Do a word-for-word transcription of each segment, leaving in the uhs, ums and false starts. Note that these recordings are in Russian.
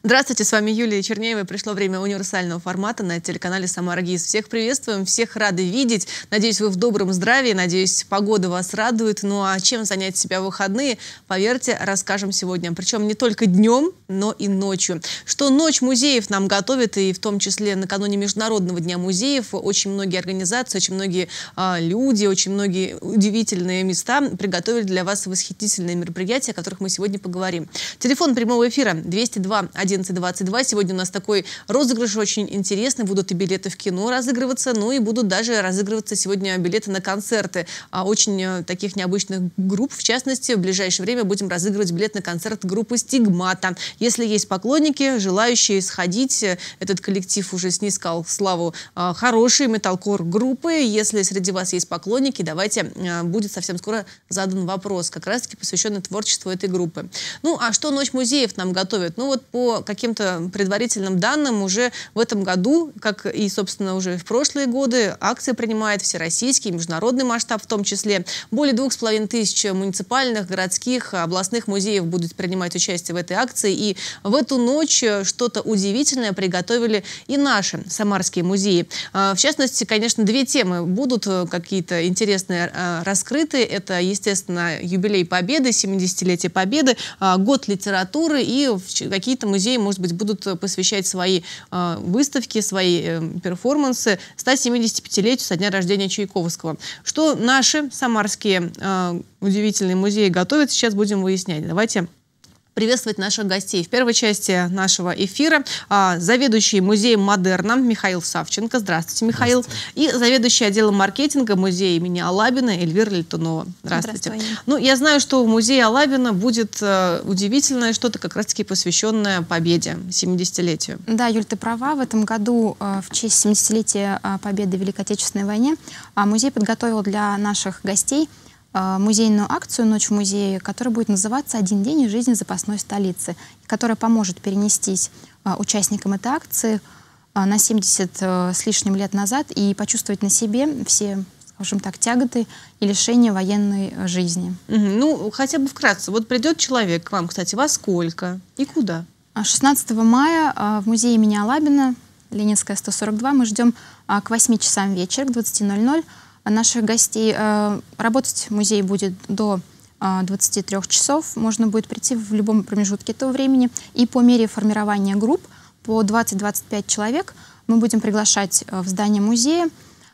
Здравствуйте, с вами Юлия Чернеева. Пришло время универсального формата на телеканале «Самара ГИС». Всех приветствуем, всех рады видеть. Надеюсь, вы в добром здравии, надеюсь, погода вас радует. Ну а чем занять себя в выходные, поверьте, расскажем сегодня. Причем не только днем, но и ночью. Что ночь музеев нам готовит, и в том числе накануне Международного дня музеев, очень многие организации, очень многие а, люди, очень многие удивительные места приготовили для вас восхитительные мероприятия, о которых мы сегодня поговорим. Телефон прямого эфира двести два одиннадцать двадцать два. Сегодня у нас такой розыгрыш очень интересный. Будут и билеты в кино разыгрываться, ну и будут даже разыгрываться сегодня билеты на концерты а, очень таких необычных групп. В частности, в ближайшее время будем разыгрывать билет на концерт группы «Стигмата». Если есть поклонники, желающие сходить, этот коллектив уже снискал славу а, хорошей металкор-группы. Если среди вас есть поклонники, давайте, а, будет совсем скоро задан вопрос, как раз-таки посвященный творчеству этой группы. Ну, а что Ночь музеев нам готовит? Ну, вот по каким-то предварительным данным уже в этом году, как и, собственно, уже в прошлые годы, акции принимает всероссийский, международный масштаб в том числе. Более двух с половиной тысяч муниципальных, городских, областных музеев будут принимать участие в этой акции. И в эту ночь что-то удивительное приготовили и наши самарские музеи. В частности, конечно, две темы будут какие-то интересные раскрыты. Это, естественно, юбилей Победы, семидесятилетие Победы, год литературы, и какие-то музеи, может быть, будут посвящать свои э, выставки, свои э, перформансы ста семидесяти пятилетию со дня рождения Чайковского. Что наши самарские э, удивительные музеи готовят, сейчас будем выяснять. Давайте приветствовать наших гостей. В первой части нашего эфира а, заведующий музеем «Модерна» Михаил Савченко. Здравствуйте, Михаил. Здравствуйте. И заведующий отделом маркетинга музея имени Алабина Эльвира Летунова. Здравствуйте. Здравствуйте. Ну, я знаю, что в музее Алабина будет а, удивительное что-то, как раз-таки посвященное Победе, семидесятилетию. Да, Юль, ты права. В этом году а, в честь семидесятилетия а, Победы в Великой Отечественной войне а, музей подготовил для наших гостей музейную акцию «Ночь в музее», которая будет называться «Один день из жизни запасной столицы», которая поможет перенестись а, участникам этой акции а, на семьдесят а, с лишним лет назад и почувствовать на себе все, скажем так, тяготы и лишения военной жизни. Угу. Ну, хотя бы вкратце. Вот придет человек к вам, кстати, во сколько и куда? шестнадцатого мая а, в музее имени Алабина, Ленинская, сто сорок два, мы ждем а, к восьми часам вечера, к двадцати ноль-ноль, наших гостей. Работать музей будет до двадцати трёх часов. Можно будет прийти в любом промежутке этого времени. И по мере формирования групп по двадцать-двадцать пять человек мы будем приглашать в здание музея,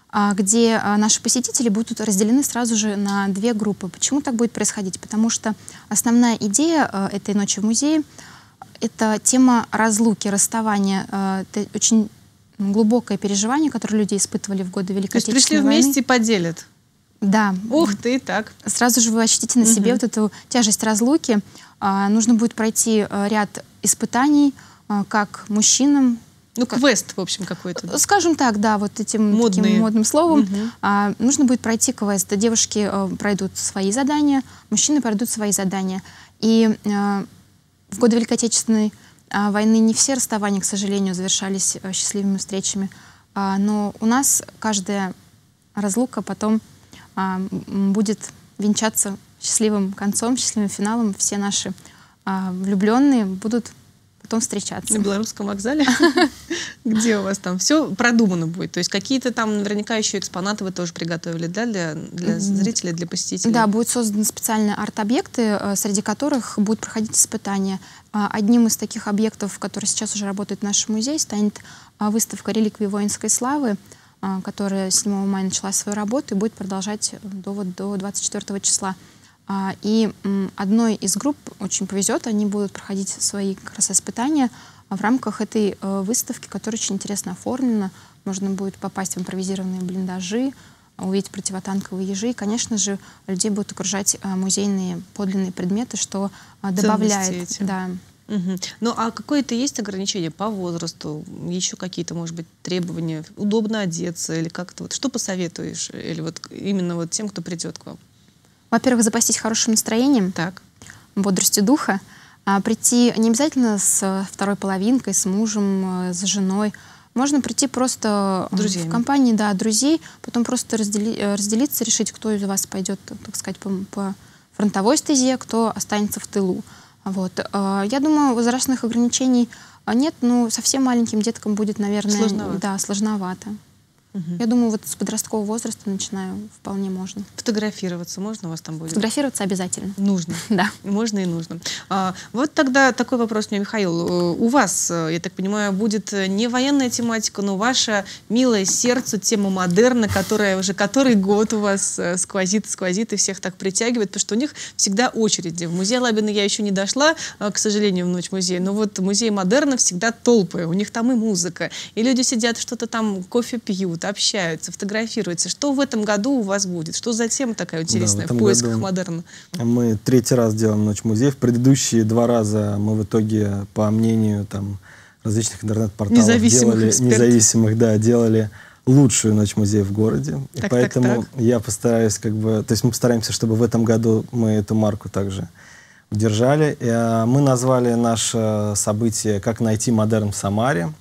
где наши посетители будут разделены сразу же на две группы. Почему так будет происходить? Потому что основная идея этой ночи в музее — это тема разлуки, расставания. Это очень глубокое переживание, которое люди испытывали в годы Великой Отечественной войны. Пришли вместе и поделят. Да. Ух ты, так. Сразу же вы ощутите на себе угу. вот эту тяжесть разлуки. А, нужно будет пройти а, ряд испытаний, а, как мужчинам. Ну, как, квест, в общем, какой-то. Да? Скажем так, да, вот этим таким модным словом. Угу. А, нужно будет пройти квест. Девушки а, пройдут свои задания, мужчины пройдут свои задания. И а, в годы Великой Отечественной войны не все расставания, к сожалению, завершались счастливыми встречами. Но у нас каждая разлука потом будет венчаться счастливым концом, счастливым финалом. Все наши влюбленные будут потом встречаться. На Белорусском вокзале? Где у вас там все продумано будет? То есть какие-то там наверняка еще экспонаты вы тоже приготовили, да, для, для зрителей, для посетителей? Да, будут созданы специальные арт-объекты, среди которых будут проходить испытания. Одним из таких объектов, который сейчас уже работает в нашем музее, станет выставка «Реликвии воинской славы», которая седьмого мая начала свою работу и будет продолжать до, вот, до двадцать четвёртого числа. И одной из групп очень повезет, они будут проходить свои как раз испытания в рамках этой выставки, которая очень интересно оформлена. Можно будет попасть в импровизированные блиндажи, увидеть противотанковые ежи. И, конечно же, людей будут окружать музейные подлинные предметы, что добавляет... Да. Угу. Ну, а какое-то есть ограничение по возрасту? Еще какие-то, может быть, требования? Удобно одеться или как-то? Вот, что посоветуешь? Или вот именно вот тем, кто придет к вам? Во-первых, запастись хорошим настроением, так. бодростью духа. А, прийти не обязательно с второй половинкой, с мужем, с женой. Можно прийти просто Друзьями. в компании, да, друзей, потом просто раздели, разделиться, решить, кто из вас пойдет, так сказать, по, по фронтовой стезе, кто останется в тылу. Вот. Я думаю, возрастных ограничений нет, но совсем маленьким деткам будет, наверное, сложновато. Да, сложновато. Угу. Я думаю, вот с подросткового возраста начинаю, вполне можно. Фотографироваться можно у вас там будет? Фотографироваться обязательно. Нужно? Да. Можно и нужно. А, вот тогда такой вопрос мне, Михаил. У вас, я так понимаю, будет не военная тематика, но ваша милая сердцу тема модерна, которая уже который год у вас сквозит, сквозит и всех так притягивает, потому что у них всегда очереди. В музей Алабина я еще не дошла, к сожалению, в Ночь музея, но вот музей модерна всегда толпы, у них там и музыка, и люди сидят, что-то там кофе пьют, общаются, фотографируются. Что в этом году у вас будет? Что за тема такая интересная да, в, в поисках модерна? Мы третий раз делаем Ночь музея. В предыдущие два раза мы в итоге, по мнению там, различных интернет-порталов, независимых делали, экспертов. независимых, да, делали лучшую Ночь музея в городе. Так, и поэтому так, так. я постараюсь, как бы, то есть мы постараемся, чтобы в этом году мы эту марку также удержали. И, а, мы назвали наше событие «Как найти модерн в Самаре».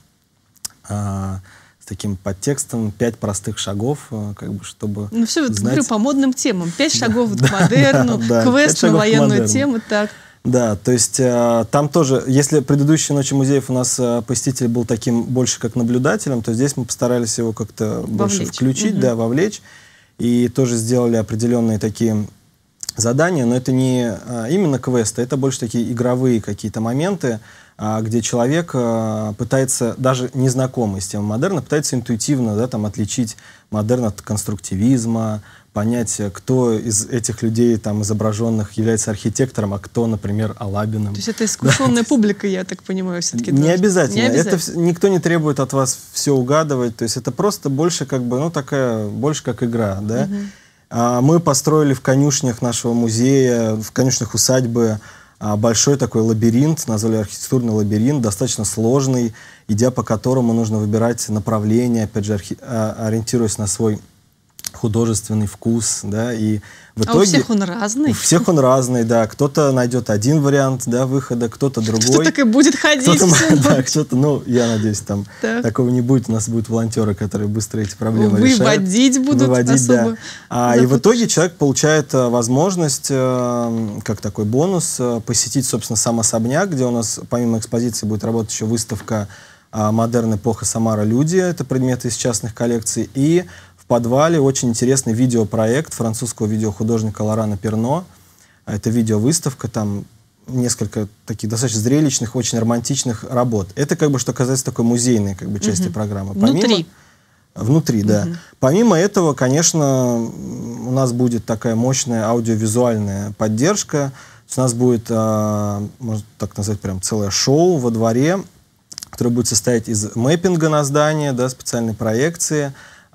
А, с таким подтекстом «Пять простых шагов», как бы, чтобы Ну все, вот, знать... говорю, по модным темам. Пять шагов к модерну, квест на военную тему. Так. Да, то есть э, там тоже, если предыдущие Ночи музеев у нас э, посетитель был таким больше как наблюдателем, то здесь мы постарались его как-то больше включить, угу. да, вовлечь. И тоже сделали определенные такие задания, но это не а, именно квесты, это больше такие игровые какие-то моменты, а, где человек а, пытается, даже незнакомый с темой модерна, пытается интуитивно, да, там, отличить модерн от конструктивизма, понять, кто из этих людей, там, изображенных, является архитектором, а кто, например, Алабиным. То есть это искушенная да. публика, я так понимаю, все-таки. Не обязательно. Не обязательно. Это никто не требует от вас все угадывать. То есть это просто больше как бы, ну, такая, больше как игра, да. Угу. А, мы построили в конюшнях нашего музея, в конюшнях усадьбы а, большой такой лабиринт, назвали архитектурный лабиринт, достаточно сложный, идя по которому нужно выбирать направление, опять же, архи... а, ориентируясь на свой художественный вкус, да, и в итоге... А у всех он разный? У всех он разный, да. Кто-то найдет один вариант, да, выхода, кто-то другой. Кто так и будет ходить кто-то, всю ночь. Да, кто-то, ну, я надеюсь, там так. такого не будет. У нас будут волонтеры, которые быстро эти проблемы Выводить решают. Выводить будут Выводить, особо. Да. А, и в итоге человек получает а, возможность, а, как такой бонус, а, посетить, собственно, сам особняк, где у нас, помимо экспозиции, будет работать еще выставка а, «Модерн. Эпоха Самара. Люди». Это предметы из частных коллекций. И в подвале очень интересный видеопроект французского видеохудожника Лорана Перно. Это видеовыставка, там несколько таких достаточно зрелищных, очень романтичных работ. Это как бы что касается такой музейной как бы, части угу. программы. Помимо, внутри? Внутри, да. Угу. Помимо этого, конечно, у нас будет такая мощная аудиовизуальная поддержка. У нас будет, а, можно так назвать, прям целое шоу во дворе, которое будет состоять из мэппинга на здание, да, специальной проекции,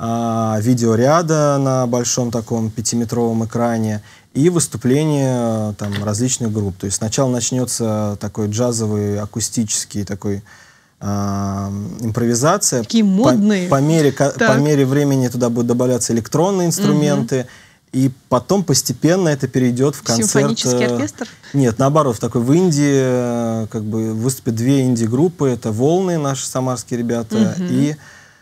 а, видеоряда на большом таком пятиметровом экране и выступления там, различных групп. То есть сначала начнется такой джазовый, акустический такой а, импровизация. Такие модные. По, по, мере, по мере времени туда будут добавляться электронные инструменты. Угу. И потом постепенно это перейдет в концерт. Симфонический оркестр? Нет, наоборот, в такой в Индии как бы выступят две инди-группы. Это «Волны», наши самарские ребята, угу. и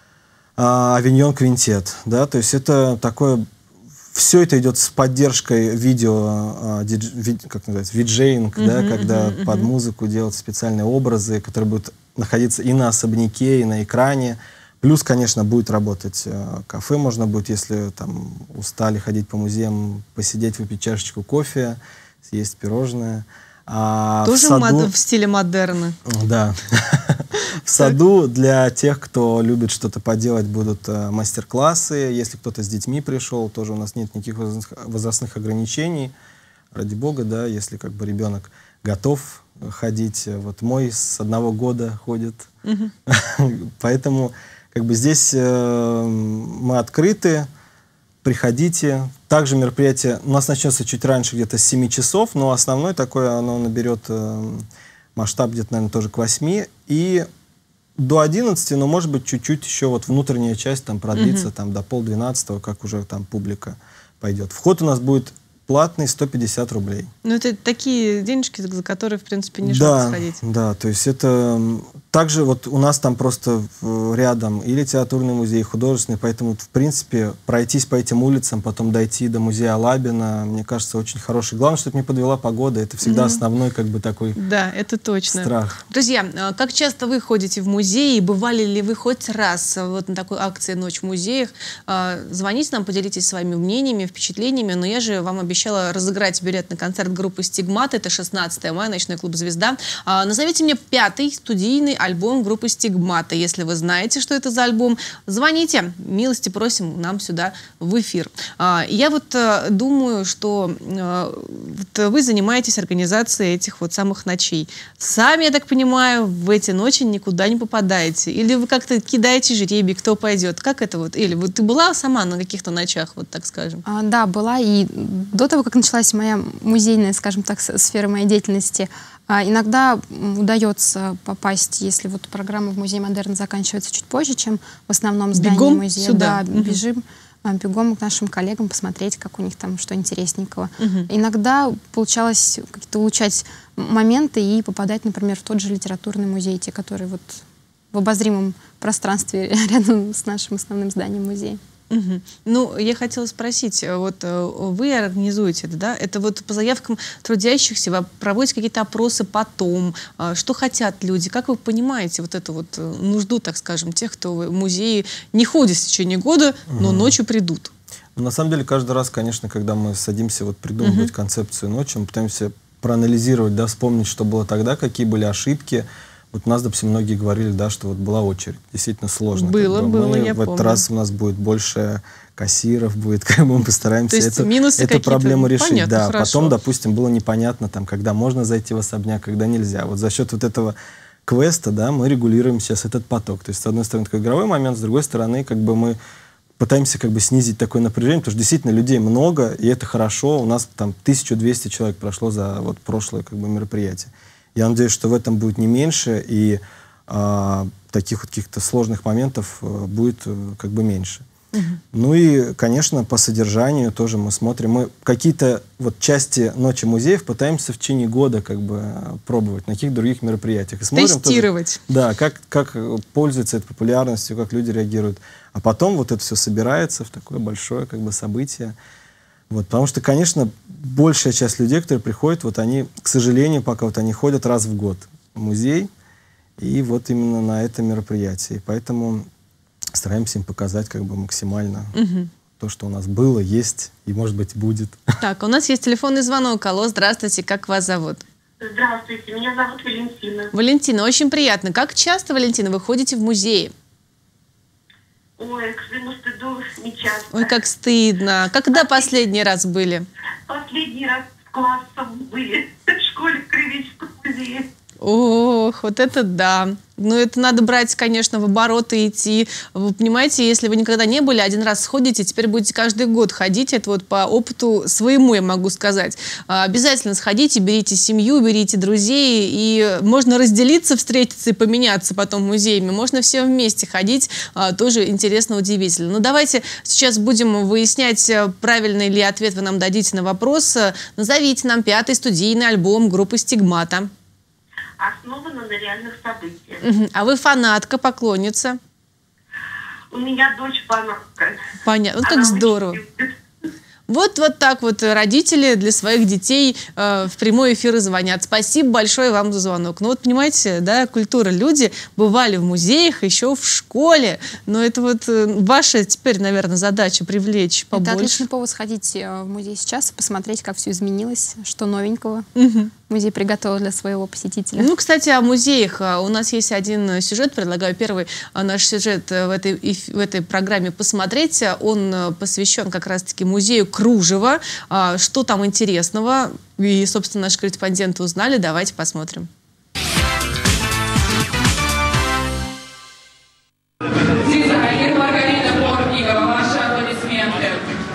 а, «Авиньон Квинтет». Да? То есть это такое... Все это идет с поддержкой видео, а, дидж, ви, как называется, виджейнг, uh-huh, да, когда uh-huh, под музыку делают специальные образы, которые будут находиться и на особняке, и на экране. Плюс, конечно, будет работать а, кафе, можно будет, если там устали ходить по музеям, посидеть, выпить чашечку кофе, съесть пирожное. А Тоже в, саду, в стиле модерна? Да. В саду для тех, кто любит что-то поделать, будут э, мастер-классы. Если кто-то с детьми пришел, тоже у нас нет никаких возрастных, возрастных ограничений. Ради бога, да, если как бы ребенок готов ходить. Вот мой с одного года ходит. Угу. Поэтому как бы здесь э, мы открыты. Приходите. Также мероприятие у нас начнется чуть раньше, где-то с семи часов, но основное такое, оно наберет э, масштаб где-то, наверное, тоже к восьми. И до одиннадцати, но, может быть, чуть-чуть еще вот внутренняя часть там продлится, uh-huh. там, до полдвенадцатого, как уже там публика пойдет. Вход у нас будет платный, сто пятьдесят рублей. Ну, это такие денежки, за которые, в принципе, не да, жалко сходить. Да, то есть это также вот у нас там просто рядом и литературный музей, и художественный, поэтому, в принципе, пройтись по этим улицам, потом дойти до музея Алабина, мне кажется, очень хороший. Главное, чтобы не подвела погода, это всегда mm-hmm. основной, как бы, такой да, это точно. страх. Друзья, как часто вы ходите в музей, бывали ли вы хоть раз вот на такой акции «Ночь в музеях»? Звоните нам, поделитесь своими мнениями, впечатлениями, но я же вам обещала разыграть билет на концерт группы «Стигмата», это шестнадцатое мая, ночной клуб «Звезда». Назовите мне пятый студийный альбом группы «Стигмата». Если вы знаете, что это за альбом, звоните, милости просим нам сюда в эфир. Я вот думаю, что вот вы занимаетесь организацией этих вот самых ночей. Сами, я так понимаю, в эти ночи никуда не попадаете? Или вы как-то кидаете жребий, кто пойдет? Как это вот? Или вот ты была сама на каких-то ночах, вот так скажем? А, да, была. И до того, как началась моя музейная, скажем так, сфера моей деятельности, а, иногда удается попасть, если вот программа в Музее Модерн заканчивается чуть позже, чем в основном здании бегом музея. сюда. Да, бежим, а, бегом к нашим коллегам посмотреть, как у них там что интересненького. Угу. Иногда получалось как-то улучшать моменты и попадать, например, в тот же литературный музей, те, которые вот в обозримом пространстве рядом с нашим основным зданием музея. Угу. Ну, я хотела спросить, вот вы организуете это, да? Это вот по заявкам трудящихся, вы проводите какие-то опросы потом, что хотят люди? Как вы понимаете вот эту вот нужду, так скажем, тех, кто в музее не ходит в течение года, но угу. ночью придут? Ну, на самом деле, каждый раз, конечно, когда мы садимся вот придумывать угу. концепцию ночи, мы пытаемся проанализировать, да, вспомнить, что было тогда, какие были ошибки. Вот у нас, допустим, многие говорили, да, что вот была очередь. Действительно сложно. Было, как бы. было, мы я в этот помню. раз у нас будет больше кассиров, будет, как бы мы постараемся То есть это, минусы эту проблему решить. Понятно, да. хорошо. Потом, допустим, было непонятно, там, когда можно зайти в особняк, когда нельзя. Вот за счет вот этого квеста, да, мы регулируем сейчас этот поток. То есть, с одной стороны, такой игровой момент, с другой стороны, как бы мы пытаемся как бы снизить такое напряжение, потому что действительно людей много, и это хорошо. У нас там тысяча двести человек прошло за вот прошлое как бы мероприятие. Я надеюсь, что в этом будет не меньше, и а, таких вот каких-то сложных моментов а, будет а, как бы меньше. Uh-huh. Ну и, конечно, по содержанию тоже мы смотрим. Мы какие-то вот части Ночи музеев пытаемся в течение года как бы пробовать на каких-то других мероприятиях. И смотрим тестировать. Тоже, да, как, как пользуется этой популярностью, как люди реагируют. А потом вот это все собирается в такое большое как бы событие. Вот, потому что, конечно, большая часть людей, которые приходят, вот они, к сожалению, пока вот они ходят раз в год в музей, и вот именно на это мероприятие. Поэтому стараемся им показать как бы максимально угу. то, что у нас было, есть и, может быть, будет. Так, у нас есть телефонный звонок. Алло, здравствуйте, как вас зовут? Здравствуйте, меня зовут Валентина. Валентина, очень приятно. Как часто, Валентина, вы ходите в музей? Ой, к своему стыду не часто. Ой, как стыдно. Когда последний раз были? Последний раз с классом были в школе в Краеведческом музее. Ох, вот это да. Ну, это надо брать, конечно, в оборот и идти. Вы понимаете, если вы никогда не были, один раз сходите, теперь будете каждый год ходить. Это вот по опыту своему, я могу сказать. Обязательно сходите, берите семью, берите друзей. И можно разделиться, встретиться и поменяться потом музеями. Можно все вместе ходить. Тоже интересно, удивительно. Ну, давайте сейчас будем выяснять, правильный ли ответ вы нам дадите на вопрос. Назовите нам пятый студийный альбом группы «Стигмата». Основана на реальных событиях. Угу. А вы фанатка, поклонница? У меня дочь фанатка. Понятно. Ну, как здорово. Вот, вот так вот родители для своих детей э, в прямой эфир звонят. Спасибо большое вам за звонок. Ну вот, понимаете, да, культура. Люди бывали в музеях еще в школе. Но это вот э, ваша теперь, наверное, задача привлечь побольше. Это отличный повод сходить в музей сейчас и посмотреть, как все изменилось, что новенького. Угу. Музей приготовил для своего посетителя. Ну, кстати, о музеях. У нас есть один сюжет, предлагаю первый наш сюжет в этой, в этой программе посмотреть. Он посвящен как раз-таки музею кружева. Что там интересного? И, собственно, наши корреспонденты узнали. Давайте посмотрим. Маргарита Бортникова, ваши аплодисменты.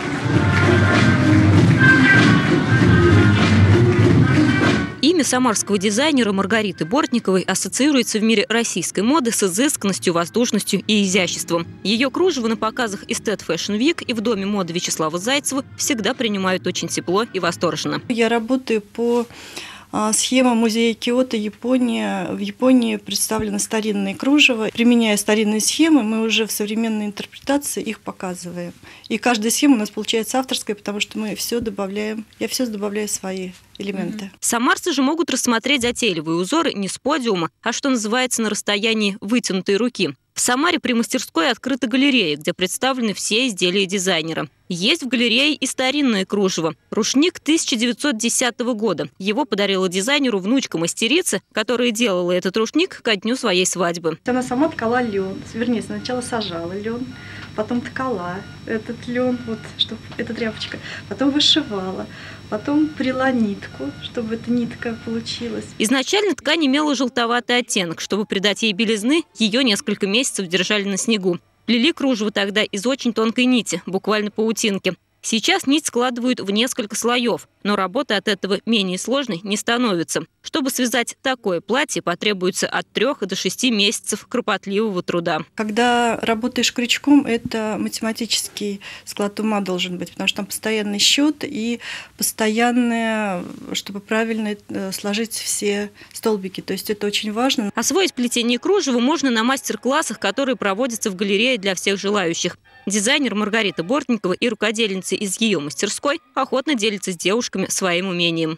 Имя самарского дизайнера Маргариты Бортниковой ассоциируется в мире российской моды с изысканностью, воздушностью и изяществом. Ее кружево на показах Estet Fashion Week и в Доме моды Вячеслава Зайцева всегда принимают очень тепло и восторженно. Я работаю по Схема музея Киото, Япония. В Японии представлены старинные кружева. Применяя старинные схемы, мы уже в современной интерпретации их показываем. И каждая схема у нас получается авторская, потому что мы все добавляем, я все добавляю свои элементы. Самарцы же могут рассмотреть затейливые узоры не с подиума, а что называется на расстоянии вытянутой руки. В Самаре при мастерской открыта галерея, где представлены все изделия дизайнера. Есть в галерее и старинное кружево. Рушник тысяча девятьсот десятого года. Его подарила дизайнеру внучка мастерицы, которая делала этот рушник ко дню своей свадьбы. Она сама ткала лен. Вернее, сначала сажала лен, потом ткала этот лен, вот, чтобы эта тряпочка, потом вышивала. Потом прила нитку, чтобы эта нитка получилась. Изначально ткань имела желтоватый оттенок. Чтобы придать ей белизны, ее несколько месяцев держали на снегу. Плели кружево тогда из очень тонкой нити, буквально паутинки. Сейчас нить складывают в несколько слоев, но работа от этого менее сложной не становится. Чтобы связать такое платье, потребуется от трех до шести месяцев кропотливого труда. Когда работаешь крючком, это математический склад ума должен быть, потому что там постоянный счет и постоянное, чтобы правильно сложить все столбики. То есть это очень важно. Освоить плетение кружева можно на мастер-классах, которые проводятся в галерее для всех желающих. Дизайнер Маргарита Бортникова и рукодельница из ее мастерской охотно делятся с девушками своим умением.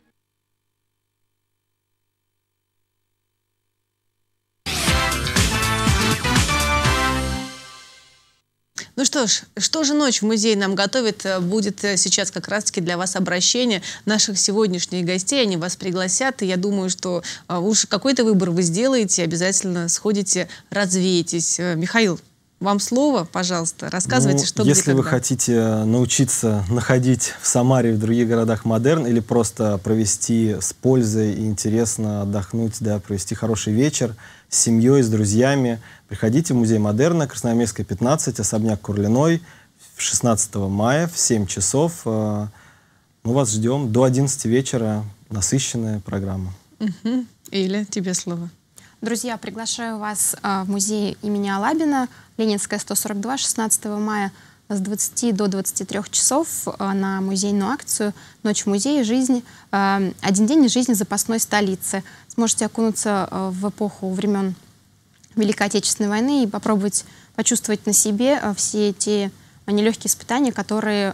Ну что ж, что же ночь в музее нам готовит, будет сейчас как раз-таки для вас обращение наших сегодняшних гостей. Они вас пригласят, и я думаю, что уж какой-то выбор вы сделаете, обязательно сходите, развеетесь. Михаил, вам слово, пожалуйста, рассказывайте, ну, что если где, вы когда. хотите научиться находить в Самаре и в других городах модерн, или просто провести с пользой и интересно отдохнуть, да, провести хороший вечер с семьей, с друзьями, приходите в музей модерна, Красноармейская, пятнадцать, особняк Курлиной, шестнадцатого мая в семь часов. Мы вас ждем до одиннадцати вечера, насыщенная программа. Угу. Иля, тебе слово. Друзья, приглашаю вас в музей имени Алабина, Ленинская, сто сорок два, шестнадцатого мая с двадцати до двадцати трёх часов на музейную акцию «Ночь в музее. Жизнь. Один день из жизни запасной столицы». Сможете окунуться в эпоху времен Великой Отечественной войны и попробовать почувствовать на себе все те нелегкие испытания, которые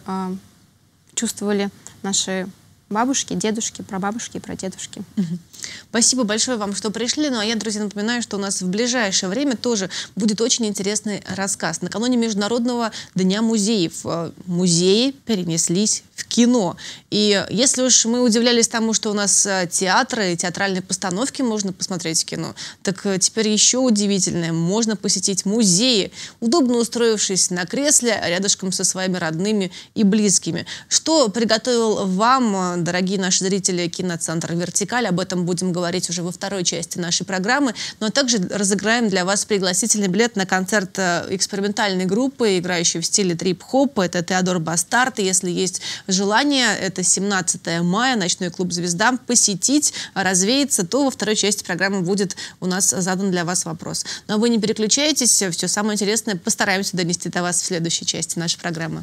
чувствовали наши бабушки, дедушки, прабабушки и прадедушки. Спасибо большое вам, что пришли. Ну а я, друзья, напоминаю, что у нас в ближайшее время тоже будет очень интересный рассказ. Накануне Международного дня музеев музеи перенеслись в кино. И если уж мы удивлялись тому, что у нас театры и театральные постановки можно посмотреть в кино, так теперь еще удивительное. Можно посетить музеи, удобно устроившись на кресле рядышком со своими родными и близкими. Что приготовил вам, дорогие наши зрители, киноцентр «Вертикаль», об этом будем говорить уже во второй части нашей программы. Но также разыграем для вас пригласительный билет на концерт экспериментальной группы, играющей в стиле трип-хоп. Это Теодор Бастард. И если есть желание, это семнадцатого мая, ночной клуб «Звезда», посетить, развеяться, то во второй части программы будет у нас задан для вас вопрос. Но вы не переключайтесь, все самое интересное постараемся донести до вас в следующей части нашей программы.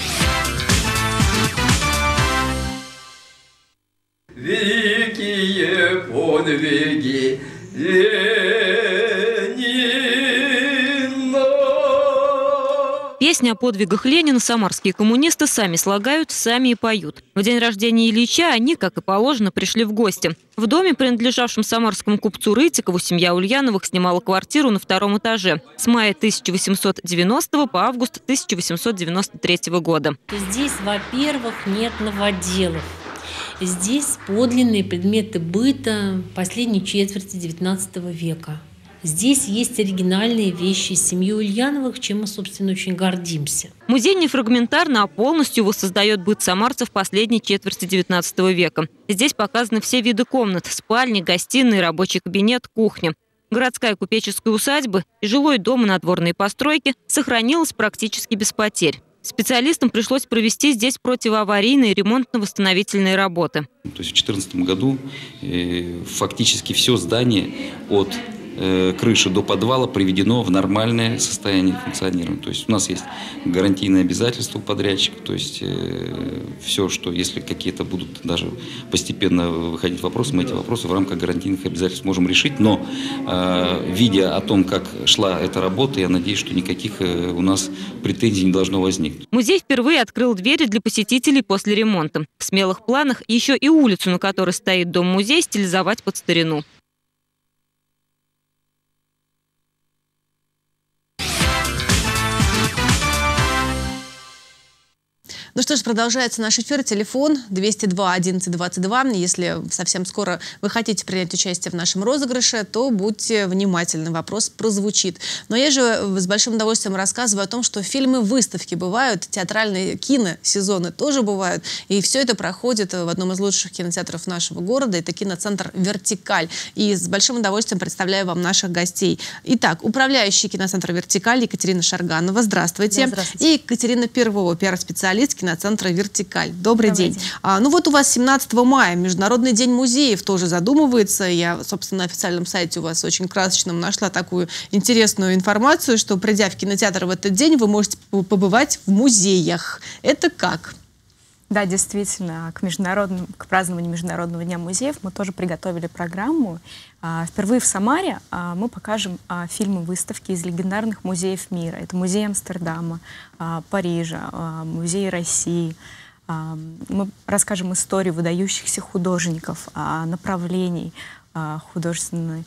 Великие подвиги Ленина. Песни о подвигах Ленина самарские коммунисты сами слагают, сами и поют. В день рождения Ильича они, как и положено, пришли в гости. В доме, принадлежавшем самарскому купцу Рытикову, семья Ульяновых снимала квартиру на втором этаже с мая тысяча восемьсот девяностого по август тысяча восемьсот девяносто третьего года. Здесь, во-первых, нет новоделов. Здесь подлинные предметы быта последней четверти девятнадцатого века. Здесь есть оригинальные вещи семьи Ульяновых, чем мы, собственно, очень гордимся. Музей не фрагментарно, а полностью воссоздает быт самарцев последней четверти девятнадцатого века. Здесь показаны все виды комнат – спальни, гостиные, рабочий кабинет, кухня. Городская купеческая усадьба и жилой дом и надворные постройки сохранилась практически без потерь. Специалистам пришлось провести здесь противоаварийные ремонтно-восстановительные работы. То есть в две тысячи четырнадцатом году э, фактически все здание от э, крыши до подвала приведено в нормальное состояние функционирования. То есть у нас есть гарантийные обязательства у подрядчика, то есть э, все, что если какие-то будут даже постепенно выходить вопросы, мы эти вопросы в рамках гарантийных обязательств можем решить, но э, видя о том, как шла эта работа, я надеюсь, что никаких э, у нас претензий не должно возникнуть. Музей впервые открыл двери для посетителей после ремонта. В смелых планах еще и улицу, на которой стоит дом-музей, стилизовать под старину. Ну что ж, продолжается наш эфир. Телефон двести два одиннадцать двадцать два. Если совсем скоро вы хотите принять участие в нашем розыгрыше, то будьте внимательны. Вопрос прозвучит. Но я же с большим удовольствием рассказываю о том, что фильмы-выставки бывают, театральные киносезоны тоже бывают. И все это проходит в одном из лучших кинотеатров нашего города. Это киноцентр «Вертикаль». И с большим удовольствием представляю вам наших гостей. Итак, управляющий киноцентра «Вертикаль» Екатерина Шарганова. Здравствуйте. Да, здравствуйте. И Екатерина Первова, пиар-специалист киноцентра «Вертикаль». Добрый, Добрый день. день. А, ну вот у вас семнадцатого мая Международный день музеев тоже задумывается. Я, собственно, на официальном сайте у вас очень красочном нашла такую интересную информацию, что, придя в кинотеатр в этот день, вы можете побывать в музеях. Это как? Да, действительно, к, международному, к празднованию Международного дня музеев мы тоже приготовили программу. Впервые в Самаре мы покажем фильмы-выставки из легендарных музеев мира. Это музей Амстердама, Парижа, музей России. Мы расскажем историю выдающихся художников, направлений художественной.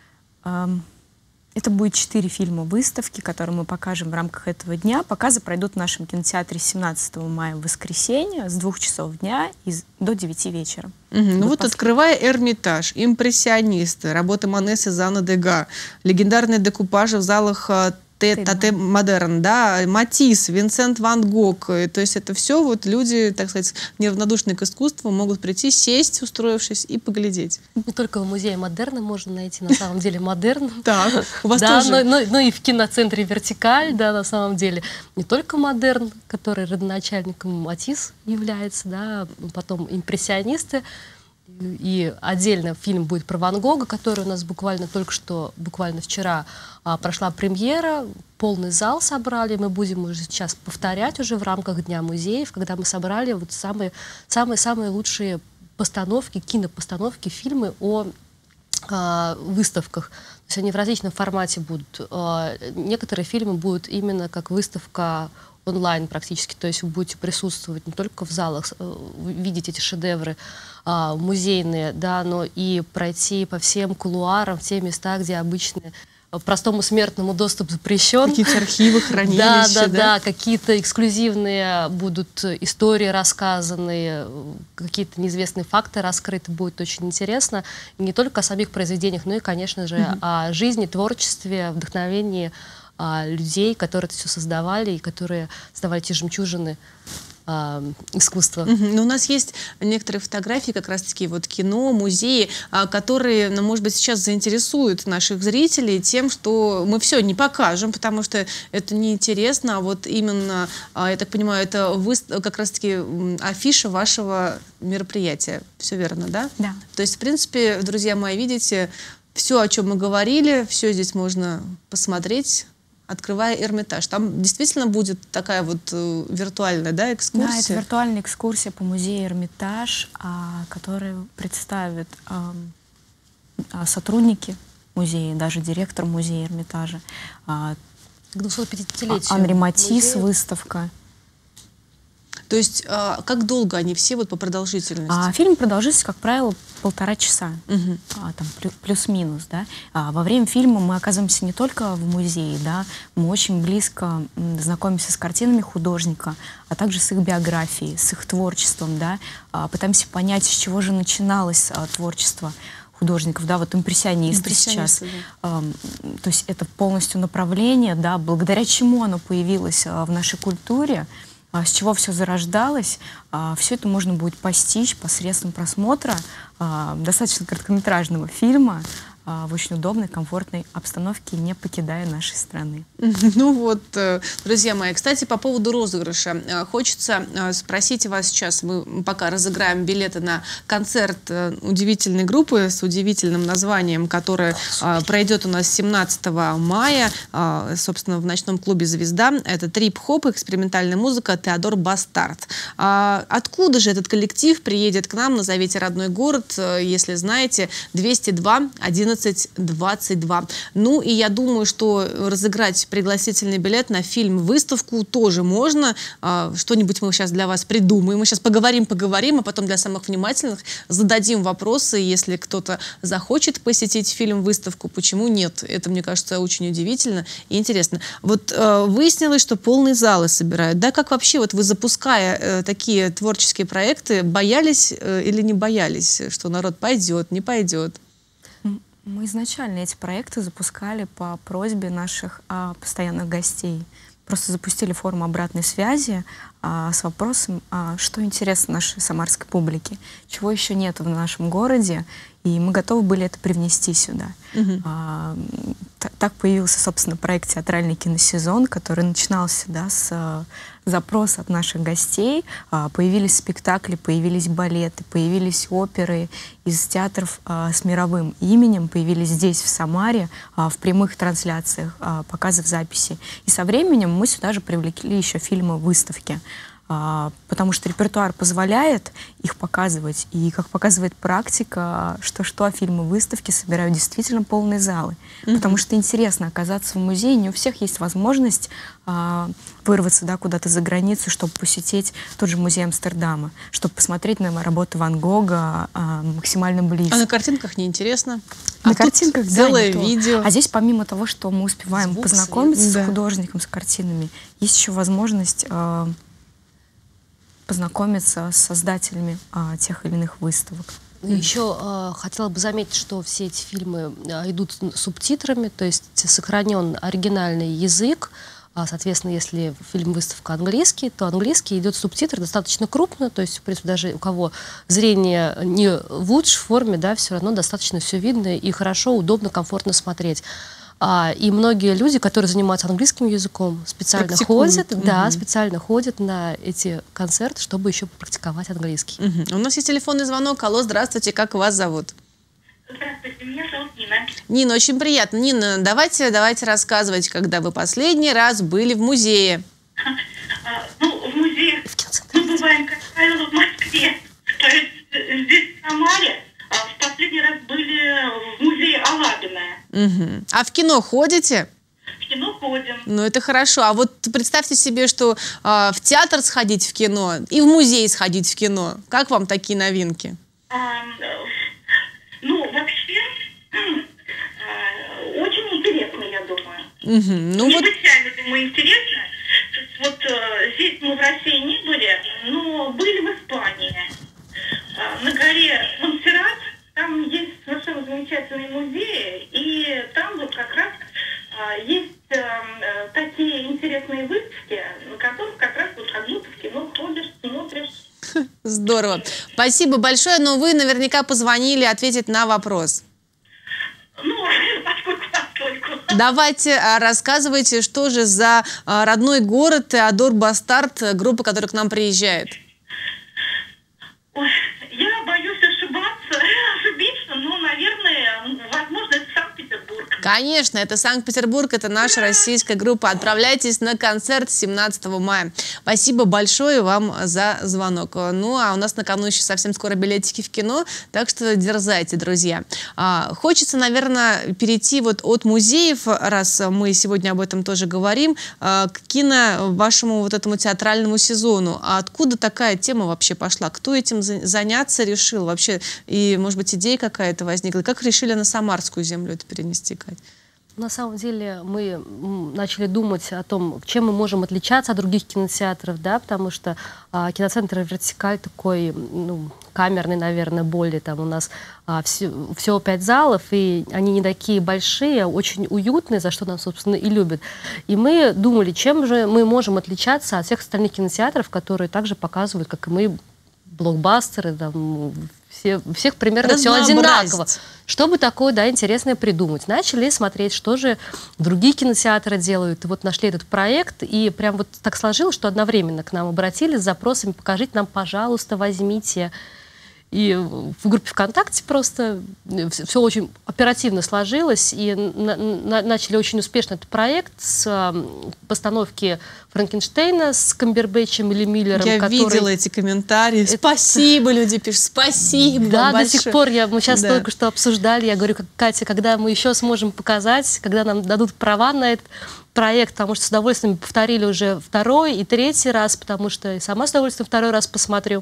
Это будет четыре фильма-выставки, которые мы покажем в рамках этого дня. Показы пройдут в нашем кинотеатре семнадцатого мая в воскресенье с двух часов дня и до девяти вечера. Угу. Ну вот, открывая Эрмитаж, импрессионисты, работы Мане, Сезанна, Дега, легендарные декупажи в залах Тате Модерн, да, Матисс, Винсент Ван Гог. То есть это все вот люди, так сказать, неравнодушные к искусству, могут прийти, сесть, устроившись, и поглядеть. Не только в музее модерна можно найти, на самом деле, модерн. Так, у вас да, тоже. Но, но, но и в киноцентре «Вертикаль», да, на самом деле. Не только модерн, который родоначальником Матисс является, да, потом импрессионисты. И отдельно фильм будет про Ван Гога, который у нас буквально только что, буквально вчера а, прошла премьера, полный зал собрали, мы будем уже сейчас повторять уже в рамках Дня музеев, когда мы собрали вот самые-самые лучшие постановки, кинопостановки, фильмы о а, выставках. То есть они в различном формате будут. А, некоторые фильмы будут именно как выставка онлайн практически, то есть вы будете присутствовать не только в залах, видеть эти шедевры а, музейные, да, но и пройти по всем кулуарам, в те места, где обычно простому смертному доступ запрещен. Какие-то архивы, хранилища. Да, да, да, да, какие-то эксклюзивные будут истории рассказаны, какие-то неизвестные факты раскрыты, будет очень интересно. И не только о самих произведениях, но и, конечно же, mm-hmm. о жизни, творчестве, вдохновении а, людей, которые это все создавали и которые создавали те жемчужины а, искусства. Угу. Но у нас есть некоторые фотографии, как раз-таки вот кино, музеи, а, которые, ну, может быть, сейчас заинтересуют наших зрителей тем, что мы все не покажем, потому что это неинтересно, а вот именно, а, я так понимаю, это вы, как раз-таки афиша вашего мероприятия. Все верно, да? Да. То есть, в принципе, друзья мои, видите, все, о чем мы говорили, все здесь можно посмотреть, открывая Эрмитаж. Там действительно будет такая вот э, виртуальная, да, экскурсия? Да, это виртуальная экскурсия по музею Эрмитаж, а, которая представит а, а, сотрудники музея, даже директор музея Эрмитажа. А, К двухсотпятидесятилетию Анри Матисс музея. выставка. То есть а, как долго они все вот по продолжительности? А, фильм продолжится, как правило, полтора часа, угу. а, там плюс-минус, да. А, во время фильма мы оказываемся не только в музее, да, мы очень близко м, знакомимся с картинами художника, а также с их биографией, с их творчеством, да. А, пытаемся понять, с чего же начиналось а, творчество художников, да, вот импрессионисты, сейчас. Да. А, то есть это полностью направление, да, благодаря чему оно появилось а, в нашей культуре, с чего все зарождалось, все это можно будет постичь посредством просмотра достаточно короткометражного фильма в очень удобной, комфортной обстановке, не покидая нашей страны. Ну вот, друзья мои, кстати, по поводу розыгрыша. Хочется спросить вас сейчас, мы пока разыграем билеты на концерт удивительной группы с удивительным названием, которое пройдет у нас семнадцатого мая, собственно, в ночном клубе «Звезда». Это трип-хоп, экспериментальная музыка, Теодор Бастард. Откуда же этот коллектив приедет к нам? Назовите родной город, если знаете, двести два одиннадцать двадцать два. Ну и я думаю, что разыграть пригласительный билет на фильм-выставку тоже можно. Что-нибудь мы сейчас для вас придумаем. Мы сейчас поговорим-поговорим, а потом для самых внимательных зададим вопросы. Если кто-то захочет посетить фильм-выставку, почему нет? Это, мне кажется, очень удивительно и интересно. Вот э, выяснилось, что полные залы собирают. Да, как вообще, вот вы, запуская э, такие творческие проекты, боялись э, или не боялись, что народ пойдет, не пойдет? Мы изначально эти проекты запускали по просьбе наших а, постоянных гостей. Просто запустили форму обратной связи а, с вопросом, а, что интересно нашей самарской публике, чего еще нет в нашем городе, и мы готовы были это привнести сюда. Uh-huh. а, так появился, собственно, проект «Театральный киносезон», который начинался, да, с а, запроса от наших гостей. А, появились спектакли, появились балеты, появились оперы из театров а, с мировым именем, появились здесь, в Самаре, а, в прямых трансляциях, а, показы в записи. И со временем мы сюда же привлекли еще фильмы, выставки. А, потому что репертуар позволяет их показывать. И, как показывает практика, что-что, а фильмы, выставки собирают действительно полные залы. Mm-hmm. Потому что интересно оказаться в музее. Не у всех есть возможность а, вырваться, да, куда-то за границу, чтобы посетить тот же музей Амстердама, чтобы посмотреть на работы Ван Гога а, максимально близко. А на картинках неинтересно? На а картинках целое да, видео. А здесь, помимо того, что мы успеваем Звук, познакомиться свет. с художником, с картинами, есть еще возможность а, познакомиться с создателями а, тех или иных выставок. Еще э, хотела бы заметить, что все эти фильмы э, идут с субтитрами, то есть сохранен оригинальный язык. А, соответственно, если фильм-выставка английский, то английский идет субтитр достаточно крупно, то есть, в принципе, даже у кого зрение не в лучшей форме, да, все равно достаточно все видно и хорошо, удобно, комфортно смотреть. А, и многие люди, которые занимаются английским языком, специально ходят, угу. да, специально ходят на эти концерты, чтобы еще попрактиковать английский. Угу. У нас есть телефонный звонок. Алло, здравствуйте, как вас зовут? Здравствуйте, меня зовут Нина. Нина, очень приятно. Нина, давайте, давайте рассказывать, когда вы последний раз были в музее. Ну, в музее мы бываем, как правило, в Москве. То есть здесь, в Самаре, в последний раз были в музее Алабина. Угу. А в кино ходите? В кино ходим. Ну, это хорошо. А вот представьте себе, что э, в театр сходить в кино и в музей сходить в кино. Как вам такие новинки? А, ну, вообще, э, очень интересно, я думаю. Угу. Ну, Необычайно, вот... думаю, интересно. Вот э, здесь мы в России не были, но были в Испании. Э, на горе Монсеррат. Там есть совершенно замечательные музеи, и там вот как раз а, есть а, такие интересные выставки, на которых как раз вот как будто в кино ходишь, смотришь. Здорово. Спасибо большое, но вы наверняка позвонили ответить на вопрос. Ну, поскольку поскольку. Давайте а, рассказывайте, что же за а, родной город Теодор Бастард, группа, которая к нам приезжает. Ой, я боюсь ошибаться, ошибиться, но, наверное, возможно, это Санкт-Петербург. Конечно, это Санкт-Петербург, это наша российская группа. Отправляйтесь на концерт семнадцатого мая. Спасибо большое вам за звонок. Ну, а у нас на кону еще совсем скоро билетики в кино, так что дерзайте, друзья. А, хочется, наверное, перейти вот от музеев, раз мы сегодня об этом тоже говорим, а, к кино, вашему вот этому театральному сезону. А откуда такая тема вообще пошла? Кто этим заняться решил вообще? И, может быть, идея какая-то возникла? Как решили на самарскую землю это перенести, Кать? На самом деле мы начали думать о том, чем мы можем отличаться от других кинотеатров, да, потому что а, киноцентр «Вертикаль» такой, ну, камерный, наверное, более, там у нас а, все, всего пять залов, и они не такие большие, очень уютные, за что нас, собственно, и любят. И мы думали, чем же мы можем отличаться от всех остальных кинотеатров, которые также показывают, как и мы, блокбастеры, там, все, у всех примерно все одинаково. Что бы такое, да, интересное придумать? Начали смотреть, что же другие кинотеатры делают. И вот нашли этот проект, и прям вот так сложилось, что одновременно к нам обратились с запросами: покажите нам, пожалуйста, возьмите. И в группе ВКонтакте просто все очень оперативно сложилось, и на, на, начали очень успешно этот проект с э, постановки Франкенштейна с Камбербэтчем или Миллером. Я который... видела эти комментарии. Это... Спасибо, люди пишут, спасибо. Да, большое. До сих пор, я, мы сейчас да. только что обсуждали, я говорю, Катя, когда мы еще сможем показать, когда нам дадут права на этот проект, потому что с удовольствием повторили уже второй и третий раз, потому что и сама с удовольствием второй раз посмотрю.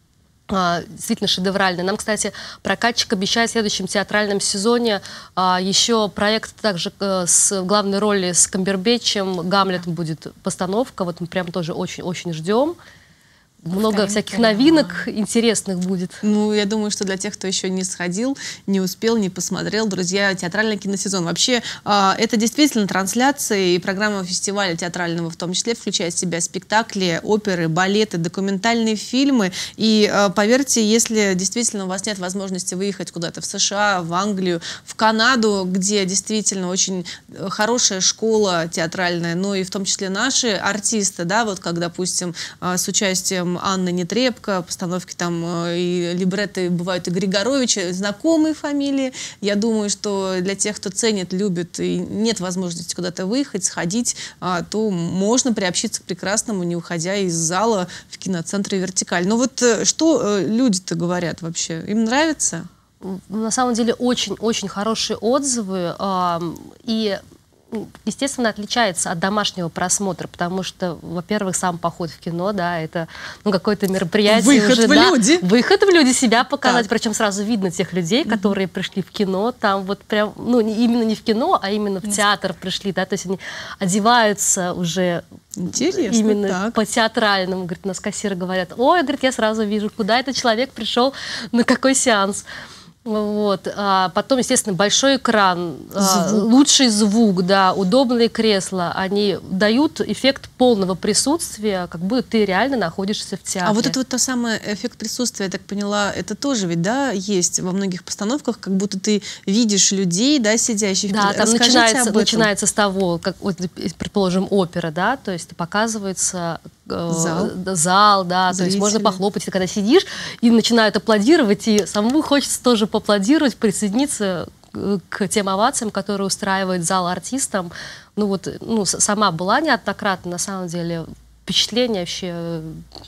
А, действительно шедевральный. Нам, кстати, прокатчик обещает в следующем театральном сезоне а, еще проект также а, с главной роли с Камбербэтчем. «Гамлет» будет постановка. Вот мы прям тоже очень-очень ждем. Много Повторим, всяких новинок интересных будет. Ну, я думаю, что для тех, кто еще не сходил, не успел, не посмотрел, друзья, театральный киносезон. Вообще, э, это действительно трансляция и программа фестиваля театрального, в том числе, включает в себя спектакли, оперы, балеты, документальные фильмы. И э, поверьте, если действительно у вас нет возможности выехать куда-то в США, в Англию, в Канаду, где действительно очень хорошая школа театральная, но и в том числе наши артисты, да, вот как, допустим, э, с участием Анны Нетребко, постановки там и либретты бывают и Григоровича, знакомые фамилии. Я думаю, что для тех, кто ценит, любит и нет возможности куда-то выехать, сходить, то можно приобщиться к прекрасному, не уходя из зала в киноцентре «Вертикаль». Но вот что люди-то говорят вообще? Им нравится? На самом деле очень-очень хорошие отзывы. И естественно, отличается от домашнего просмотра, потому что, во-первых, сам поход в кино, да, это ну, какое-то мероприятие. Выход уже, в да, люди. Выход в люди, себя показать, так. Причем сразу видно тех людей, mm-hmm. которые пришли в кино, там вот прям, ну, не, именно не в кино, а именно в mm-hmm. театр пришли, да, то есть они одеваются уже Интересно, именно так. по-театральному, говорит, у нас кассиры говорят, ой, говорит, я сразу вижу, куда этот человек пришел, на какой сеанс. Вот. А потом, естественно, большой экран, звук. лучший звук, да, удобные кресла, они дают эффект полного присутствия, как будто ты реально находишься в театре. А вот это вот тот самый эффект присутствия, я так поняла, это тоже ведь, да, есть во многих постановках, как будто ты видишь людей, да, сидящих. Да, там начинается, начинается с того, как, вот, предположим, опера, да, то есть показывается зал, зал да, зрители. То есть можно похлопать, ты когда сидишь и начинают аплодировать, и самому хочется тоже поаплодировать, присоединиться к тем овациям, которые устраивает зал артистам. Ну вот, ну, сама была неоднократно, на самом деле, впечатление вообще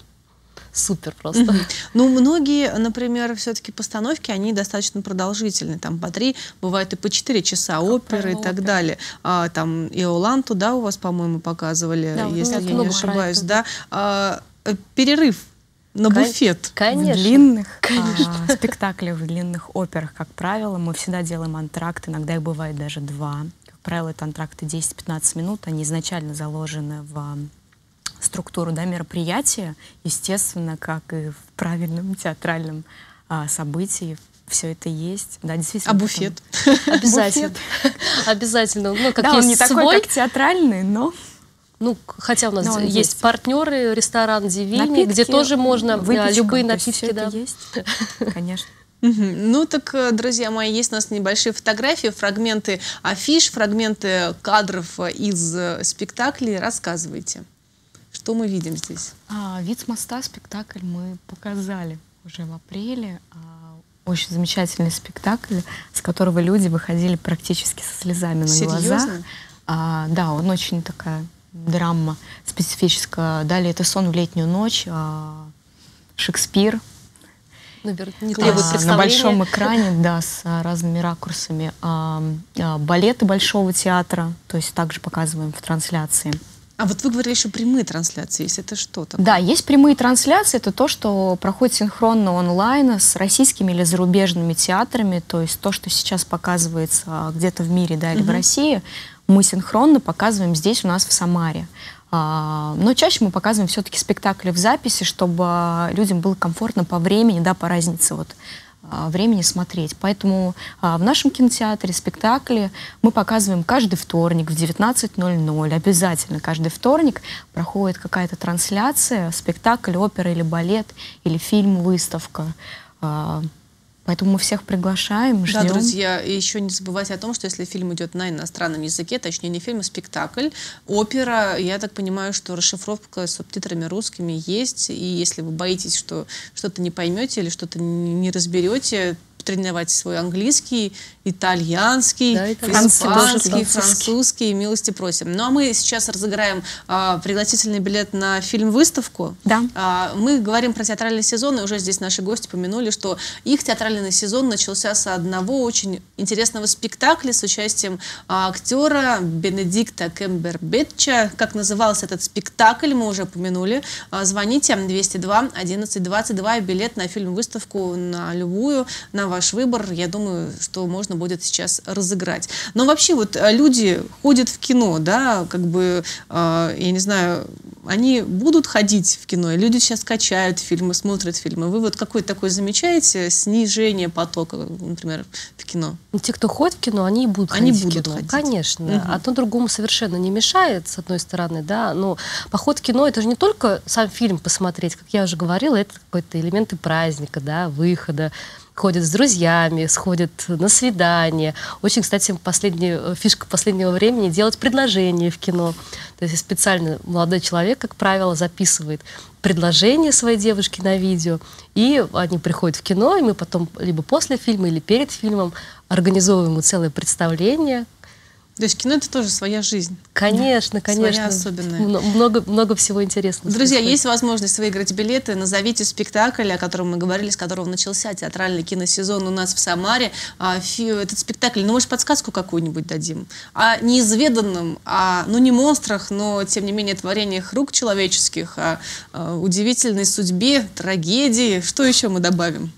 супер просто. Mm-hmm. Ну, многие, например, все-таки постановки, они достаточно продолжительные, там по три, бывает и по четыре часа, как оперы и так опера. далее. А, там Иоланту, да, у вас, по-моему, показывали, да, если я не ошибаюсь, да. А, перерыв на Кон- буфет. Конечно. В длинных а, спектаклях, в длинных операх, как правило, мы всегда делаем антракт, иногда их бывает даже два. Как правило, это антракты десять-пятнадцать минут, они изначально заложены в структуру, да, мероприятия, естественно, как и в правильном театральном а, событии, все это есть. Да, действительно. А буфет? Обязательно. Обязательно. Ну, как да, есть он не свой... такой, как театральный, но... Ну, хотя у нас но есть, есть партнеры, ресторан Дивини, напитки, где тоже можно выпечка, любые напитки. Да. Есть, конечно. Ну так, друзья мои, есть у нас небольшие фотографии, фрагменты афиш, фрагменты кадров из спектаклей. Рассказывайте, что мы видим здесь. А, «Вид с моста» спектакль мы показали уже в апреле. Очень замечательный спектакль, с которого люди выходили практически со слезами на Серьезно? глазах. А, да, он очень такая драма специфическая. Далее это «Сон в летнюю ночь», а, Шекспир. Наверное, не а, на большом экране, да, с а, разными ракурсами. А, а, балеты Большого театра, то есть также показываем в трансляции. А вот вы говорили, что прямые трансляции есть. Это что такое? Да, есть прямые трансляции. Это то, что проходит синхронно онлайн с российскими или зарубежными театрами. То есть то, что сейчас показывается где-то в мире, да, или угу. в России, мы синхронно показываем здесь у нас в Самаре. А, но чаще мы показываем все-таки спектакли в записи, чтобы людям было комфортно по времени, да, по разнице вот, времени смотреть. Поэтому а, в нашем кинотеатре спектакли мы показываем каждый вторник в девятнадцать ноль ноль. Обязательно каждый вторник проходит какая-то трансляция, спектакль, опера или балет, или фильм, выставка. А, Поэтому мы всех приглашаем, ждем. Да, друзья, и еще не забывайте о том, что если фильм идет на иностранном языке, точнее не фильм, а спектакль, опера, я так понимаю, что расшифровка с субтитрами русскими есть, и если вы боитесь, что что-то не поймете или что-то не разберете, тренировать свой английский, итальянский, да, испанский, французский. Милости просим. Ну а мы сейчас разыграем а, пригласительный билет на фильм-выставку. Да. А, мы говорим про театральный сезон, и уже здесь наши гости помянули, что их театральный сезон начался с одного очень интересного спектакля с участием а, актера Бенедикта Камбербэтча. Как назывался этот спектакль, мы уже упомянули. А, звоните двести два одиннадцать двадцать два, билет на фильм-выставку на любую, на ваш выбор, я думаю, что можно будет сейчас разыграть. Но вообще вот люди ходят в кино, да, как бы, э, я не знаю, они будут ходить в кино, и люди сейчас качают фильмы, смотрят фильмы. Вы вот какое-то такое замечаете снижение потока, например, в кино? Те, кто ходит в кино, они и будут они ходить будут в кино. Ходить. Конечно. Угу. Одно другому совершенно не мешает, с одной стороны, да, но поход в кино — это же не только сам фильм посмотреть, как я уже говорила, это какой-то элементы праздника, да, выхода. Ходят с друзьями, сходят на свидание. Очень, кстати, последняя, фишка последнего времени — делать предложение в кино. То есть специально молодой человек, как правило, записывает предложение своей девушке на видео, и они приходят в кино, и мы потом либо после фильма, или перед фильмом организовываем ему целое представление. То есть кино — это тоже своя жизнь. Конечно, конечно. Своя особенная. Много, много всего интересного. Друзья, происходит. есть возможность выиграть билеты. Назовите спектакль, о котором мы говорили, с которого начался театральный киносезон у нас в Самаре. А, фи, этот спектакль, ну, может, подсказку какую-нибудь дадим? О неизведанном, о, ну, не монстрах, но, тем не менее, творениях рук человеческих, о, о удивительной судьбе, трагедии. Что еще мы добавим?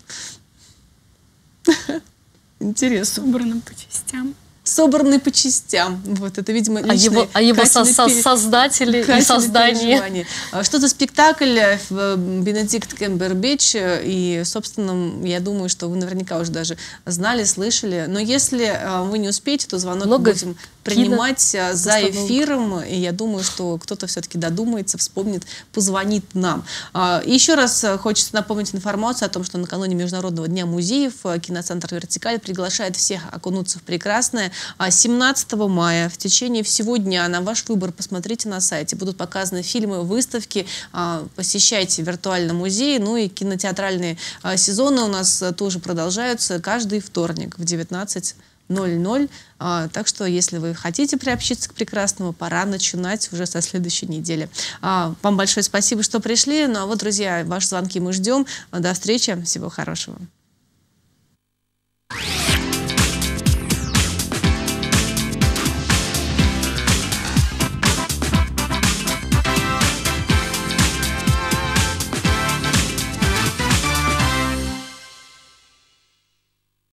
Интересно. Собранным по частям. Собранный по частям. Вот это, видимо, а его, а его со со создатели и создание. Что за спектакль Бенедикт Камбербэтч, и, собственно, я думаю, что вы наверняка уже даже знали, слышали. Но если вы не успеете, то звонок Много будем принимать за эфиром, и я думаю, что кто-то все-таки додумается, вспомнит, позвонит нам. И еще раз хочется напомнить информацию о том, что накануне Международного дня музеев киноцентр «Вертикаль» приглашает всех окунуться в прекрасное. семнадцатого мая в течение всего дня на ваш выбор, посмотрите на сайте, будут показаны фильмы, выставки, посещайте виртуально музей, ну и кинотеатральные сезоны у нас тоже продолжаются каждый вторник в девятнадцать ноль ноль. Так что, если вы хотите приобщиться к прекрасному, пора начинать уже со следующей недели. Вам большое спасибо, что пришли. Ну а вот, друзья, ваши звонки мы ждем. До встречи. Всего хорошего.